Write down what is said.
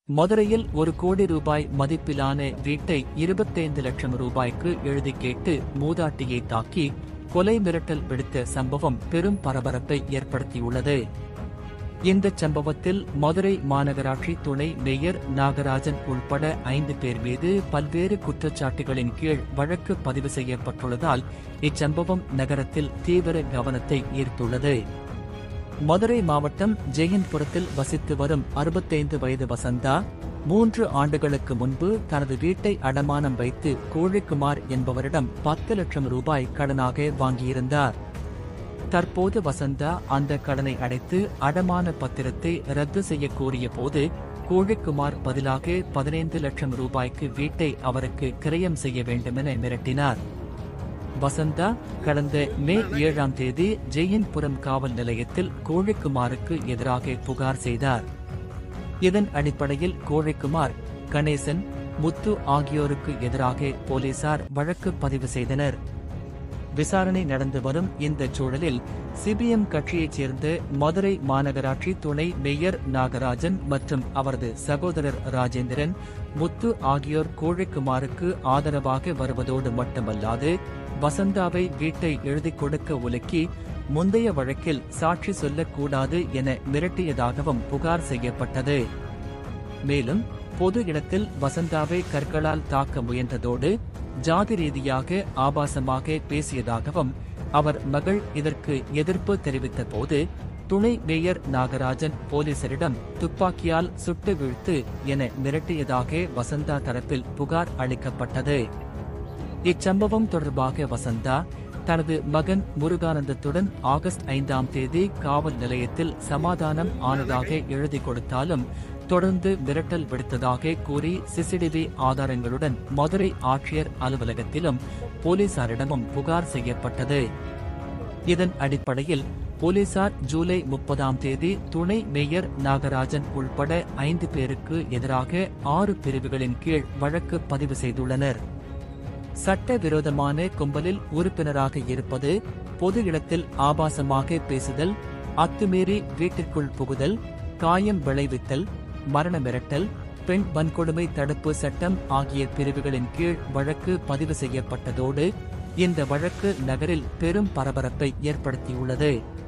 மதுரையில் 1 கோடி ரூபாய் மதிப்பிலான வீட்டை 25 லட்சம் ரூபாய்க்கு எழுதி கேட்டு மூதாட்டியை தாக்கி கொலை மிரட்டல் விடுத்த சம்பவம் பெரும் பரபரப்பை ஏற்படுத்தியுள்ளது. இந்த சம்பவத்தில் மதுரை மாநகராட்சி துணை மேயர் நாகராஜன் உள்பட 5 பேர் மீது பல்வேறு குற்றச்சாட்டுகளின் கீழ் வழக்கு பதிவு செய்யப்பட்டுள்ளதால் இச்சம்பவம் நகரத்தில் தீவிர கவனத்தை ஈர்த்துள்ளது. மதுரை மாவட்டம் ஜெயன்புரத்தில் வசித்து வரும் 65 வயது வசந்தா 3 ஆண்டுகளுக்கு முன்பு தனது வீட்டை அடமானம் வைத்து கோழிக்குமார் என்பவரிடம் 10 லட்சம் ரூபாய் கடனாக வாங்கியிருந்தார். தற்போது வசந்தா அந்த கடனை அடைத்து அடமான பத்திரத்தை ரத்து செய்ய கோரிய போது கோழிக்குமார் பதிலாக 15 லட்சம் ரூபாய்க்கு வீட்டை அவருக்கு கிரயம் செய்ய வேண்டுமென மிரட்டினார். வசந்தா கடந்த மே 7ஆம் தேதி ஜெயன்புரம் காவல் நிலையத்தில் கோழிக்குமாருக்கு எதிராக புகார் செய்தார். இதன் அடிப்படையில் கோழிக்குமார், கணேசன், முத்து ஆகியோருக்கு எதிராக போலீசார் வழக்கு பதிவு செய்தனர். விசாரணை நடந்து வரும் இந்த சூழலில் சிபிஎம் கட்சியைச் சேர்ந்த மதுரை மாநகராட்சி துணை மேயர் நாகராஜன் மற்றும் அவரது சகோதரர் ராஜேந்திரன், முத்து ஆகியோர் கோழிக்குமாருக்கு ஆதரவாக வருவதோடு மட்டுமல்லாது வசந்தாவை வீட்டை எழுதிக் கொடுக்க உலுக்கி முந்தைய வழக்கில் சாட்சி சொல்லக்கூடாது என மிரட்டியதாகவும் புகார் செய்யப்பட்டது. மேலும் பொது இடத்தில் வசந்தாவை கற்களால் தாக்க முயன்றதோடு ஜாதி ரீதியாக ஆபாசமாக பேசியதாகவும் அவர் மகள் இதற்கு எதிர்ப்பு தெரிவித்த போது துணை மேயர் நாகராஜன் போலீசரிடம் துப்பாக்கியால் சுட்டு வீழ்த்து என மிரட்டியதாக வசந்தா தரப்பில் புகார் அளிக்கப்பட்டது. இச்சம்பவம் தொடர்பாக வசந்தா தனது மகன் முருகானந்தத்துடன் ஆகஸ்ட் 5ஆம் தேதி காவல் நிலையத்தில் சமாதானம் ஆனதாக எழுதி கொடுத்தாலும் தொடர்ந்து மிரட்டல் விடுத்ததாக கூறி சிசிடிவி ஆதாரங்களுடன் மதுரை ஆட்சியர் அலுவலகத்திலும் போலீசாரிடமும் புகார் செய்யப்பட்டது. இதன் அடிப்படையில் போலீசார் ஜூலை 30ஆம் தேதி துணை மேயர் நாகராஜன் உள்பட 5 பேருக்கு எதிராக 6 பிரிவுகளின் கீழ் வழக்கு பதிவு செய்துள்ளனர். சட்டவிரோதமான கும்பலில் உறுப்பினராக இருப்பது, பொது இடத்தில் ஆபாசமாக பேசுதல், அத்துமீறி வீட்டிற்குள் புகுதல், காயம் விளைவித்தல், மரண மிரட்டல், பெண் வன்கொடுமை தடுப்பு சட்டம் ஆகிய பிரிவுகளின் கீழ் வழக்கு பதிவு செய்யப்பட்டதோடு இந்த வழக்கு நகரில் பெரும் பரபரப்பை ஏற்படுத்தியுள்ளது.